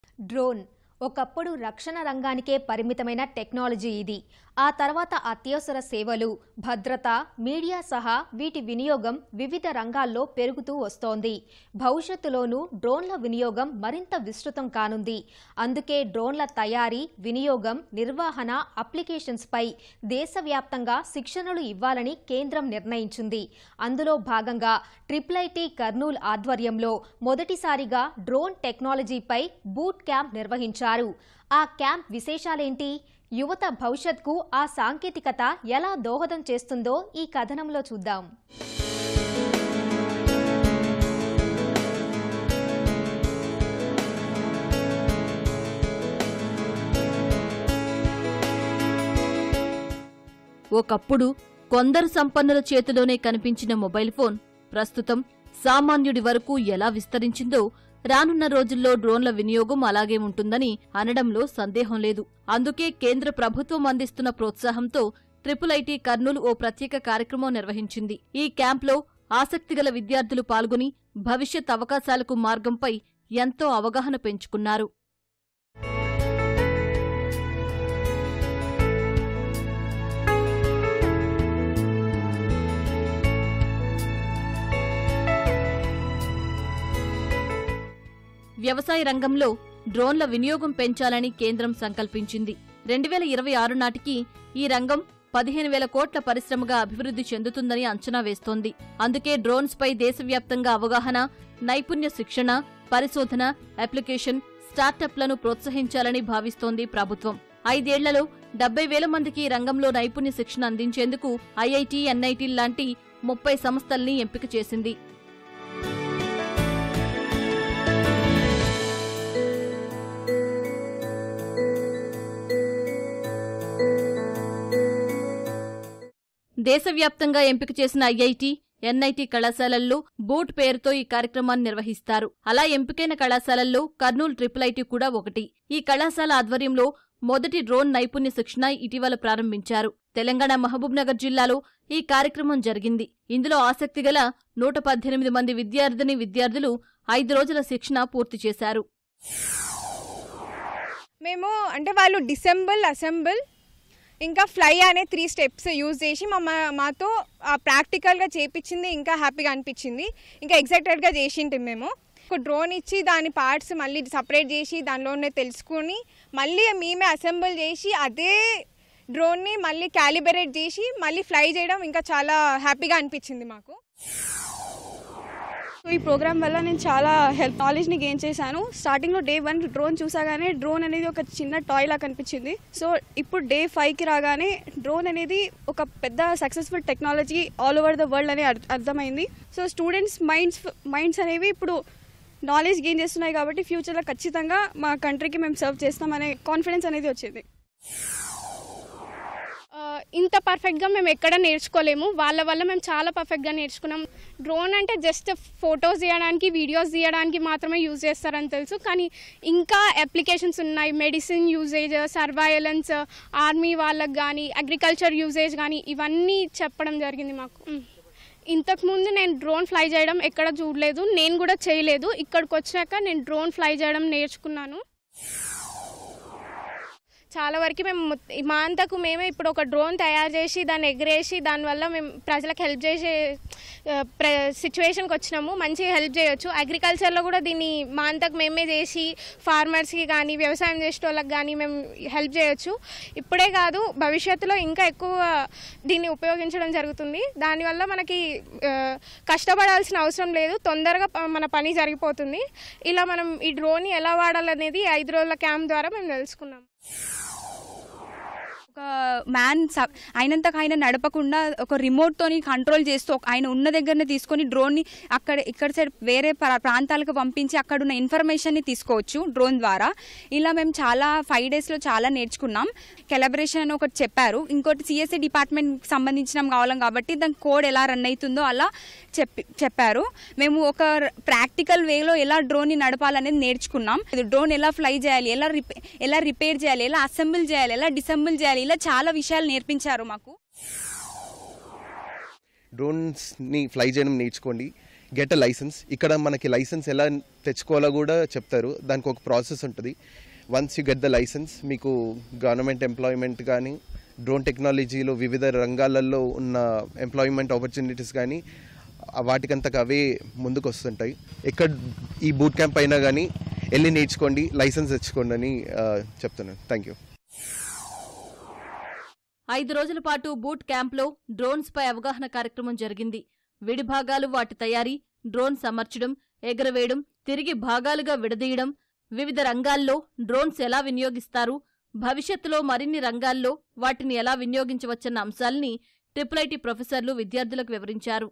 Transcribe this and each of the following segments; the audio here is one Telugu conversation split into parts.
డ్రోన్ ఒకప్పుడు రక్షణ రంగానికే పరిమితమైన టెక్నాలజీ ఇది. ఆ తర్వాత అత్యవసర సేవలు, భద్రత, మీడియా సహా వీటి వినియోగం వివిధ రంగాల్లో పెరుగుతూ వస్తోంది. భవిష్యత్తులోనూ డ్రోన్ల వినియోగం మరింత విస్తృతం కానుంది. అందుకే డ్రోన్ల తయారీ, వినియోగం, నిర్వహణ, అప్లికేషన్స్పై దేశవ్యాప్తంగా శిక్షణలు ఇవ్వాలని కేంద్రం నిర్ణయించింది. అందులో భాగంగా IIIT కర్నూల్ ఆధ్వర్యంలో మొదటిసారిగా డ్రోన్ టెక్నాలజీపై బూట్ క్యాంప్ నిర్వహించారు. ఆ క్యాంప్ విశేషాలేంటి? యువత భవిష్యత్కు ఆ సాంకేతికత ఎలా దోహదం చేస్తుందో ఈ కథనంలో చూద్దాం. ఒకప్పుడు కొందరు సంపన్నుల చేతిలోనే కనిపించిన మొబైల్ ఫోన్ ప్రస్తుతం సామాన్యుడి వరకు ఎలా విస్తరించిందో రానున్న రోజుల్లో డ్రోన్ల వినియోగం అలాగే ఉంటుందని అనడంలో సందేహం లేదు. అందుకే కేంద్ర ప్రభుత్వం అందిస్తున్న ప్రోత్సాహంతో IIIT కర్నూలు ఓ ప్రత్యేక కార్యక్రమం నిర్వహించింది. ఈ క్యాంప్లో ఆసక్తిగల విద్యార్థులు పాల్గొని భవిష్యత్ అవకాశాలకు మార్గంపై ఎంతో అవగాహన పెంచుకున్నారు. వ్యవసాయ రంగంలో డ్రోన్ల వినియోగం పెంచాలని కేంద్రం సంకల్పించింది. 2026 నాటికి ఈ రంగం 15,000 కోట్ల పరిశ్రమగా అభివృద్ధి చెందుతుందని అంచనా వేస్తోంది. అందుకే డ్రోన్స్ పై దేశవ్యాప్తంగా అవగాహన, నైపుణ్య శిక్షణ, పరిశోధన, అప్లికేషన్, స్టార్టప్లను ప్రోత్సహించాలని భావిస్తోంది ప్రభుత్వం. 5 ఏళ్లలో 70,000 మందికి ఈ రంగంలో నైపుణ్య శిక్షణ అందించేందుకు IIT, NIT లాంటి 30 సంస్థల్ని ఎంపిక చేసింది. దేశవ్యాప్తంగా ఎంపిక చేసిన IIT, NIT కళాశాలల్లో బూట్ పేరుతో ఈ కార్యక్రమాన్ని నిర్వహిస్తారు. అలా ఎంపికైన కళాశాలల్లో కర్నూలు IIIT కూడా ఒకటి. ఈ కళాశాల ఆధ్వర్యంలో మొదటి డ్రోన్ నైపుణ్య శిక్షణ ఇటీవల ప్రారంభించారు. తెలంగాణ మహబూబ్నగర్ జిల్లాలో ఈ కార్యక్రమం జరిగింది. ఇందులో ఆసక్తిగల 118 మంది విద్యార్థులు 5 రోజుల శిక్షణ పూర్తి చేశారు. మేము అంటే వాళ్ళు డిసెంబుల్, అసెంబుల్ ఇంకా ఫ్లై అనే 3 స్టెప్స్ యూజ్ చేసి మాతో ప్రాక్టికల్గా చేయించింది. ఇంకా హ్యాపీగా అనిపించింది. ఇంకా ఎగ్జైటెడ్గా చేసింటి. మేము ఒక డ్రోన్ ఇచ్చి దాని పార్ట్స్ మళ్ళీ సపరేట్ చేసి దానిలోనే తెలుసుకుని మళ్ళీ మేమే అసెంబుల్ చేసి అదే డ్రోన్ని మళ్ళీ క్యాలిబ్రేట్ చేసి మళ్ళీ ఫ్లై చేయడం ఇంకా చాలా హ్యాపీగా అనిపించింది మాకు. ఈ ప్రోగ్రామ్ వల్ల నేను చాలా నాలెడ్జ్ని గెయిన్ చేశాను. స్టార్టింగ్లో Day 1 డ్రోన్ చూసాగానే డ్రోన్ అనేది ఒక చిన్న టాయ్ లాగా కనిపించింది. సో ఇప్పుడు Day 5కి రాగానే డ్రోన్ అనేది ఒక పెద్ద successful technology all over the world అని అర్థమైంది. సో స్టూడెంట్స్ మైండ్స్ అనేవి ఇప్పుడు నాలెడ్జ్ గెయిన్ చేస్తున్నాయి కాబట్టి ఫ్యూచర్లో ఖచ్చితంగా మా కంట్రీకి మేము సర్వ్ చేస్తామనే కాన్ఫిడెన్స్ అనేది వచ్చింది. ఇంత పర్ఫెక్ట్గా మేము ఎక్కడ నేర్చుకోలేము. వాళ్ళ వల్ల మేము చాలా పర్ఫెక్ట్గా నేర్చుకున్నాం. డ్రోన్ అంటే జస్ట్ ఫొటోస్ తీయడానికి, వీడియోస్ తీయడానికి మాత్రమే యూజ్ చేస్తారని తెలుసు. కానీ ఇంకా అప్లికేషన్స్ ఉన్నాయి. మెడిసిన్ యూజేజ్, సర్వైలెన్స్, ఆర్మీ వాళ్ళకి కానీ, అగ్రికల్చర్ యూజేజ్ కానీ ఇవన్నీ చెప్పడం జరిగింది మాకు. ఇంతకుముందు నేను డ్రోన్ ఫ్లై చేయడం ఎక్కడ చూడలేదు. నేను కూడా చేయలేదు. ఇక్కడికి వచ్చాక నేను డ్రోన్ ఫ్లై చేయడం నేర్చుకున్నాను. చాలా వరకు మేము మా అంతకు మేమే ఇప్పుడు ఒక డ్రోన్ తయారు చేసి దాన్ని ఎగరేసి దానివల్ల మేము ప్రజలకు హెల్ప్ చేసే సిచ్యువేషన్కి వచ్చినాము. మంచిగా హెల్ప్ చేయొచ్చు. అగ్రికల్చర్లో కూడా దీన్ని మా అంతకు మేమే చేసి ఫార్మర్స్కి కానీ, వ్యవసాయం చేసే వాళ్ళకి కానీ మేము హెల్ప్ చేయొచ్చు. ఇప్పుడే కాదు, భవిష్యత్తులో ఇంకా ఎక్కువ దీన్ని ఉపయోగించడం జరుగుతుంది. దానివల్ల మనకి కష్టపడాల్సిన అవసరం లేదు. తొందరగా మన పని జరిగిపోతుంది. ఇలా మనం ఈ డ్రోన్ ఎలా వాడాలనేది 5 రోజుల క్యాంప్ ద్వారా మేము తెలుసుకున్నాం. ఒక మ్యాన్ అయినంతకు ఆయన నడపకుండా ఒక రిమోట్తోని కంట్రోల్ చేస్తూ ఆయన ఉన్న దగ్గరనే తీసుకొని డ్రోన్ని ఇక్కడ సైడ్ వేరే ప్రాంతాలకు పంపించి అక్కడ ఉన్న ఇన్ఫర్మేషన్ని తీసుకోవచ్చు డ్రోన్ ద్వారా. ఇలా మేము చాలా 5 డేస్లో చాలా నేర్చుకున్నాం. కొలాబరేషన్ అని ఒకటి చెప్పారు. ఇంకోటి CSE డిపార్ట్మెంట్కి సంబంధించిన కావాలం కాబట్టి దాని కోడ్ ఎలా రన్ అవుతుందో అలా చెప్పారు. మేము ఒక ప్రాక్టికల్ వేలో ఎలా డ్రోన్ని నడపాలనేది నేర్చుకున్నాం. డ్రోన్ ఎలా ఫ్లై చేయాలి, ఎలా రిపేర్ చేయాలి, ఎలా అసెంబుల్ చేయాలి, ఎలా డిసెంబుల్ చేయాలి, ఇలా చాలా విషయాలు నేర్పించారు మాకు. డ్రోన్స్ని ఫ్లై చేయడం నేర్చుకోండి. Get a licence. ఇక్కడ మనకి లైసెన్స్ ఎలా తెచ్చుకోవాలో కూడా చెప్తారు. దానికి ఒక ప్రాసెస్ ఉంటుంది. Once you get the licence మీకు గవర్నమెంట్ ఎంప్లాయ్మెంట్ కానీ డ్రోన్ టెక్నాలజీలో వివిధ రంగాలలో ఉన్న ఎంప్లాయ్మెంట్ ఆపర్చునిటీస్ కానీ వాటికంతకు అవే ముందుకు వస్తుంటాయి. ఎక్కడ ఈ బూట్ క్యాంప్ అయినా కానీ వెళ్ళి నేర్చుకోండి, లైసెన్స్ తెచ్చుకోండి అని చెప్తున్నాను. Thank you. 5 రోజుల పాటు బూట్ క్యాంప్లో డ్రోన్స్పై అవగాహన కార్యక్రమం జరిగింది. విడిభాగాలు, వాటి తయారీ, డ్రోన్ సమర్చడం, ఎగరవేయడం, తిరిగి భాగాలుగా విడదీయడం, వివిధ రంగాల్లో డ్రోన్స్ ఎలా వినియోగిస్తారు, భవిష్యత్తులో మరిన్ని రంగాల్లో వాటిని ఎలా వినియోగించవచ్చన్న అంశాల్ని IIIT ప్రొఫెసర్లు విద్యార్థులకు వివరించారు.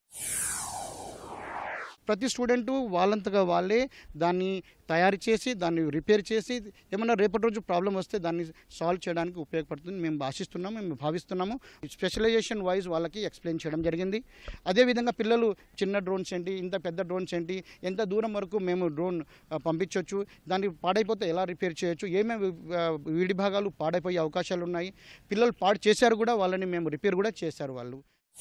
ప్రతి స్టూడెంటు వాళ్ళంతగా వాళ్ళే దాన్ని తయారు చేసి దాన్ని రిపేర్ చేసి ఏమన్నా రేపటి రోజు ప్రాబ్లం వస్తే దాన్ని సాల్వ్ చేయడానికి ఉపయోగపడుతుంది మేము ఆశిస్తున్నాము, మేము భావిస్తున్నాము. స్పెషలైజేషన్ వైజ్ వాళ్ళకి ఎక్స్ప్లెయిన్ చేయడం జరిగింది. అదేవిధంగా పిల్లలు చిన్న డ్రోన్స్ ఏంటి, ఇంత పెద్ద డ్రోన్స్ ఏంటి, ఎంత దూరం వరకు మేము డ్రోన్ పంపించవచ్చు, దాన్ని పాడైపోతే ఎలా రిపేర్ చేయొచ్చు, ఏమేమి విడి భాగాలు పాడైపోయే అవకాశాలు ఉన్నాయి, పిల్లలు పాడు చేశారు కూడా, వాళ్ళని మేము రిపేర్ కూడా చేశారు వాళ్ళు.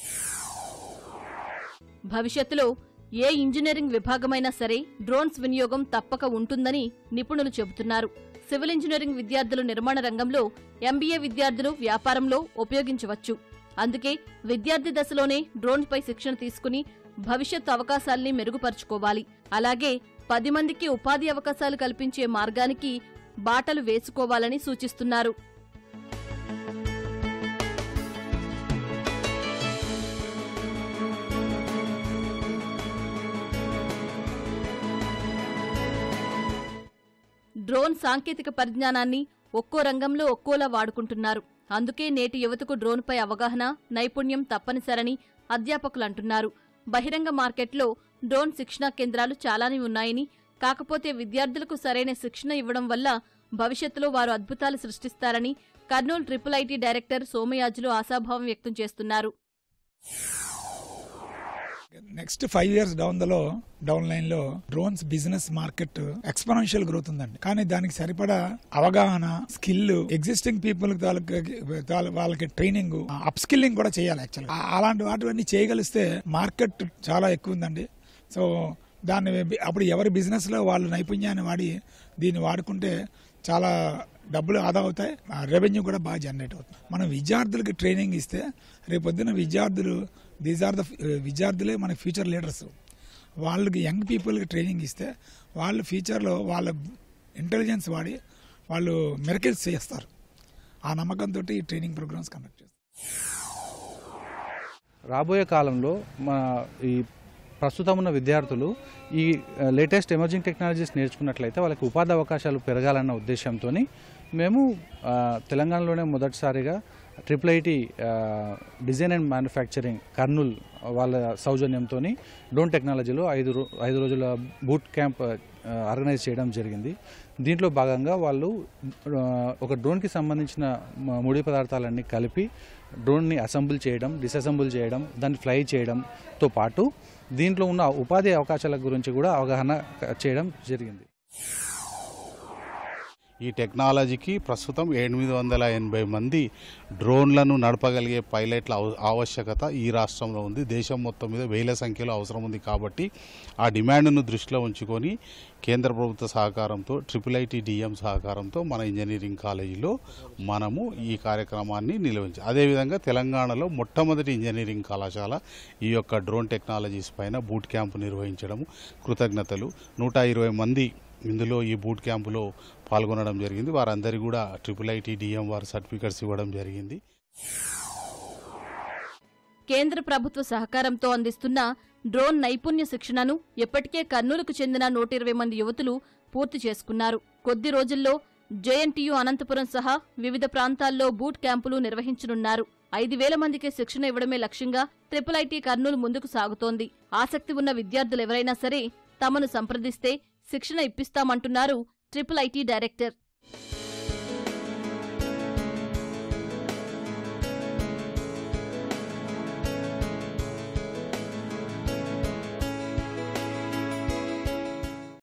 భవిష్యత్తులో ఏ ఇంజనీరింగ్ విభాగమైనా సరే డ్రోన్స్ వినియోగం తప్పక ఉంటుందని నిపుణులు చెబుతున్నారు. సివిల్ ఇంజనీరింగ్ విద్యార్థులు నిర్మాణ రంగంలో, MBA విద్యార్థులు వ్యాపారంలో ఉపయోగించవచ్చు. అందుకే విద్యార్థి దశలోనే డ్రోన్పై శిక్షణ తీసుకుని భవిష్యత్తు అవకాశాల్ని మెరుగుపరుచుకోవాలి. అలాగే 10 మందికి ఉపాధి అవకాశాలు కల్పించే మార్గానికి బాటలు వేసుకోవాలని సూచిస్తున్నారు. డ్రోన్ సాంకేతిక పరిజ్ఞానాన్ని ఒక్కో రంగంలో ఒక్కోలా వాడుకుంటున్నారు. అందుకే నేటి యువతకు డ్రోన్పై అవగాహన, నైపుణ్యం తప్పనిసరని అధ్యాపకులు అంటున్నారు. బహిరంగ మార్కెట్లో డ్రోన్ శిక్షణా కేంద్రాలు చాలానే ఉన్నాయని, కాకపోతే విద్యార్థులకు సరైన శిక్షణ ఇవ్వడం వల్ల భవిష్యత్తులో వారు అద్భుతాలు సృష్టిస్తారని కర్నూలు IIIT డైరెక్టర్ సోమయాజులు ఆశాభావం వ్యక్తం చేస్తున్నారు. నెక్స్ట్ 5 years డౌన్ లైన్ లో drones business market exponential growth ఉందండి. కానీ దానికి సరిపడా అవగాహన, స్కిల్, ఎగ్జిస్టింగ్ పీపుల్ వాళ్ళకి ట్రైనింగ్, అప్ స్కిల్లింగ్ కూడా చేయాలి. యాక్చువల్ అలాంటి వాటివన్నీ చేయగలిస్తే మార్కెట్ చాలా ఎక్కువ ఉందండి. సో దాన్ని అప్పుడు ఎవరి బిజినెస్ లో వాళ్ళు నైపుణ్యాన్ని వాడి దీన్ని వాడుకుంటే చాలా డబ్బులు ఆదా అవుతాయి, రెవెన్యూ కూడా బాగా జనరేట్ అవుతుంది. మనం విద్యార్థులకి ట్రైనింగ్ ఇస్తే రేపొద్దున విద్యార్థులే మన ఫ్యూచర్ లీడర్స్. వాళ్ళకి యంగ్ పీపుల్కి ట్రైనింగ్ ఇస్తే వాళ్ళు ఫ్యూచర్లో వాళ్ళ ఇంటెలిజెన్స్ వాడి వాళ్ళు మిరకిల్స్ చేస్తారు. ఆ నమ్మకంతో ఈ ట్రైనింగ్ ప్రోగ్రామ్స్ కండక్ట్ చేస్తారు. రాబోయే కాలంలో ఈ ప్రస్తుతం ఉన్న విద్యార్థులు ఈ లేటెస్ట్ ఎమర్జింగ్ టెక్నాలజీస్ నేర్చుకున్నట్లయితే వాళ్ళకి ఉపాధి అవకాశాలు పెరగాలన్న ఉద్దేశంతో మేము తెలంగాణలోనే మొదటిసారిగా IIIT design and manufacturing Kurnool వాళ్ళ సౌజన్యంతో డ్రోన్ టెక్నాలజీలో 5 రోజుల బూట్ క్యాంప్ ఆర్గనైజ్ చేయడం జరిగింది. దీంట్లో భాగంగా వాళ్ళు ఒక డ్రోన్కి సంబంధించిన ముడి పదార్థాలన్నీ కలిపి డ్రోన్ని అసెంబుల్ చేయడం, డిసెసెంబుల్ చేయడం, దాన్ని ఫ్లై చేయడంతో పాటు దీంట్లో ఉన్న ఉపాధి అవకాశాల గురించి కూడా అవగాహన చేయడం జరిగింది. ఈ టెక్నాలజీకి ప్రస్తుతం 880 మంది డ్రోన్లను నడపగలిగే పైలట్ల ఆవశ్యకత ఈ రాష్ట్రంలో ఉంది. దేశం మొత్తం మీద వేల సంఖ్యలో అవసరం ఉంది. కాబట్టి ఆ డిమాండ్ను దృష్టిలో ఉంచుకొని కేంద్ర ప్రభుత్వ సహకారంతో IIIT DM సహకారంతో మన ఇంజనీరింగ్ కాలేజీలో మనము ఈ కార్యక్రమాన్ని నిర్వహించాం. అదేవిధంగా తెలంగాణలో మొట్టమొదటి ఇంజనీరింగ్ కళాశాల ఈ యొక్క డ్రోన్ టెక్నాలజీస్ పైన బూట్ క్యాంపు నిర్వహించడం కృతజ్ఞతలు. 120 మంది ఇందులో ఈ బూట్ క్యాంపులో పాల్గొనడం జరిగింది. వారందరికీ కూడా IIIT DM వారు సర్టిఫికెట్స్ ఇవ్వడం జరిగింది. కేంద్ర ప్రభుత్వ సహకారంతో అందిస్తున్న డ్రోన్ నైపుణ్య శిక్షణను ఇప్పటికే కర్నూలుకు చెందిన 120 మంది యువతులు పూర్తి చేసుకున్నారు. కొద్ది రోజుల్లో JNTU అనంతపురం సహా వివిధ ప్రాంతాల్లో బూట్ క్యాంపులు నిర్వహించనున్నారు. 5,000 మందికి శిక్షణ ఇవ్వడమే లక్ష్యంగా IIIT కర్నూలు ముందుకు సాగుతోంది. ఆసక్తి ఉన్న విద్యార్థులెవరైనా సరే తమను సంప్రదిస్తే శిక్షణ ఇప్పిస్తామంటున్నారు IIIT డైరెక్టర్.